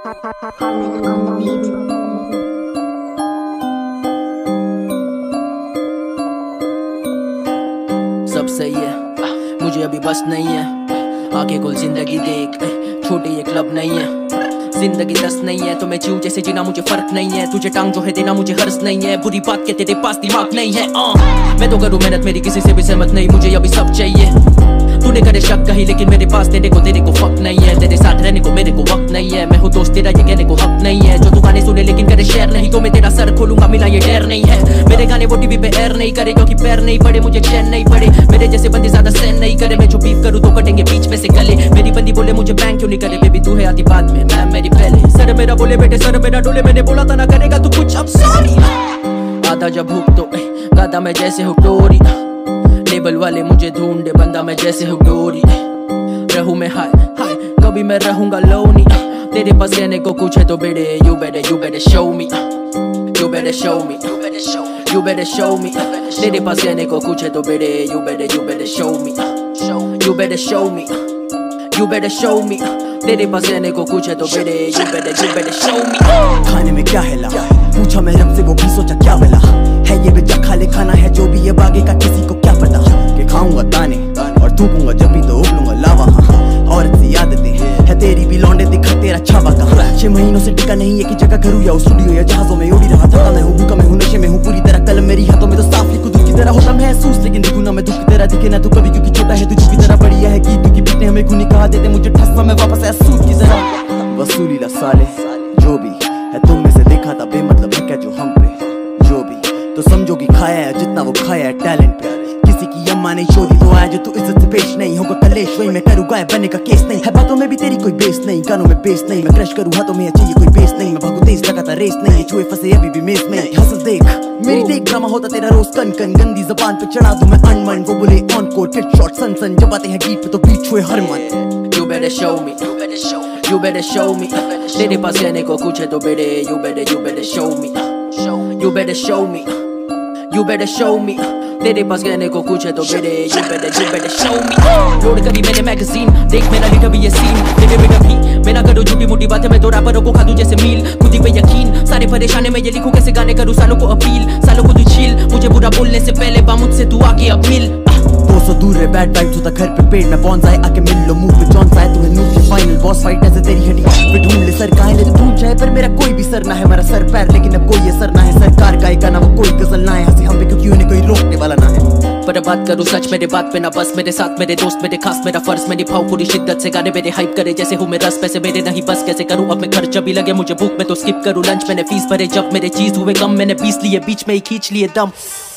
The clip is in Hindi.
सब सही है, मुझे अभी बस नहीं है। आगे कुल जिंदगी देख, छोटी ये क्लब नहीं है। जिंदगी 10 नहीं है तो मैं जीऊं जैसे जीना मुझे फर्क नहीं है। तुझे टांग जो है देना मुझे हर्ष नहीं है। बुरी बात के तेरे पास दिमाग नहीं है। मैं तो करूं मेहनत, मेरी किसी से भी सहमत नहीं। मुझे अभी सब चाहिए। तूने करे शक कहीं, लेकिन मेरे पास तेरे को फक नहीं है। तेरे साथ रहने को मेरे को वक्त नहीं है। मैं हूँ दोस्त तेरा, ये कहने को हक नहीं है। जो तू गाने सुने लेकिन करे शेयर नहीं, तो मैं तेरा सर खोलूंगा, मिला ये डेर नहीं है। मेरे गाने वो टीवी पे एयर नहीं करे, क्योंकि पैर नहीं पड़े, मुझे चैन नहीं पड़े। मेरे जैसे बंदे ज्यादा सहन नहीं करे। मैं जो बीफ करूँ तो कटेंगे बीच में से गले। मेरी बंदी बोले मुझे बैंक क्यों नहीं करे, बेबी तू है आती बाद में, मैं मेरी पहले। सर मेरा बोले बेटे सर मेरा डोले, मैंने बोला था ना करेगा तू कुछ, अब सॉरी। आधा जब हुक तो गादा मैं जैसे हूँ टोरी। लेबल वाले मुझे ढूंढे, बंदा मैं जैसे हूँ डोरी। रहूं मैं हाय हाय, कभी मैं रहूंगा लोनी। तेरे पास कहने को कुछ है तो बेटे you better show me, you better show me, you better show me। तेरे पास कहने को कुछ है तो बेटे you better show me, you better show me, you better show me। तेरे पास कहने को कुछ है तो बेटे you better show me। खाने में क्या है ला, पूछा मैं रब से, वो भी सोचा क्या बला है। ये बेचा खाले खाना है जो भी ये बागे का, किसी को क्या पता। कि खाऊंगा ताने और थूकूंगा जब भी तो उबलूंगा लावा। औरत सी आदतें है तेरी भी, लौंडे दिखा तेरा छावा का। 6 महीनों से टिका नहीं है कि जगह करूँ या स्टूडियो या जहाजों में उड़ी रहा था। मैं हूँ भूखा, मैं हूँ नशे में हूँ पूरी तरह। कलम मेरी हाथों में तो साफ लिखूं दुख की तरह होता महसूस, लेकिन दिखूं ना मैं दुख की तरह। दिखे ना तू कभी, क्योंकि छोटा है तुझ की तरह। बढ़िया है कि तू की पीटने हमें खूनी कहा देते, मुझे ठसा मैं वापस आया सूट की तरह। वसूली ला साले जो भी है तुम में से देखा था, बेमतलब है क्या जो हम पे जो भी तो समझो कि खाया है जितना वो खाया है टैलेंट पे। किसी की अम्मा नहीं छोड़ी तो आया जो तू इज्जत से पेश नहीं होगा कलेश। वही मैं करूँ गायब बनने का केस नहीं है। बातों में भी तेरी कोई बेस नहीं, गानों में बेस नहीं। मैं क्रश करूँ हाथों में चाहिए कोई बेस नहीं। मैं भागू तेज लगाता रेस नहीं, चूहे फंसे अभी भी मेस में। हसल देख मेरी देख, ड्रामा होता तेरा रोज कन कन। गंदी जबान पे चढ़ा दूं मैं अनमन, वो बोले ऑन कोड किडशॉट सन सन। जब आते हैं गीत पे तो बीट छुए हर मन। You better show me, you better show me। तेरे पास कहने को कुछ है तो बेटे you better show me, you better show me, you better show me। तेरे पास कहने को कुछ है तो बेटे you better show me। Load कभी मैंने मैगजीन देख, मेरा लिखा भी ये सीन। तेरे बेटा भी मैं ना करूँ झूठी मोटी बातें, मैं तो रैपरों को खा दूं जैसे मील। खुद ही पे यकीन, सारे परेशानी में ये लिखूं, कैसे गाने करूँ सालों को अपील। सालों को तू झील, मुझे बुरा बोलने से पहले बा मुझसे तू आके अब मिल। 200 दूर है बैड वाइब्स होता घर पे पेड़ में बॉन्स आए। आके मिल लो मुंह पे जॉन साए, तू है नूब की फाइनल बॉस फाइट ऐसे तेरी हड्डी पे ढूंढ ले। सर कहाँ ले तो ढूंढ जाए, पर मेरा कोई भी सर ना है। मेरा सर पैर लेकिन अब कोई ये सर ना है। सरकार गाएगा ना वो कोई गजल ना है। हंसी हम पे क्योंकि उन्हें कोई रोकने वाला ना है। पर बात करूँ सच मेरे बात पे ना बस, मेरे साथ मेरे दोस्त मेरे खास, मेरा फर्ज मैं निभाऊं पूरी शिद्दत से। गाने मेरे हाइप करे जैसे हूँ मैं रस, पैसे मेरे नहीं बस कैसे करूँ अब मैं खर्च। भी लगे मुझे भूख में तो स्किप करूँ लंच, मैंने फीस भरे जब मेरे चीज हुए कम। मैंने 20 लिए बीच में ही खींच लिए दम।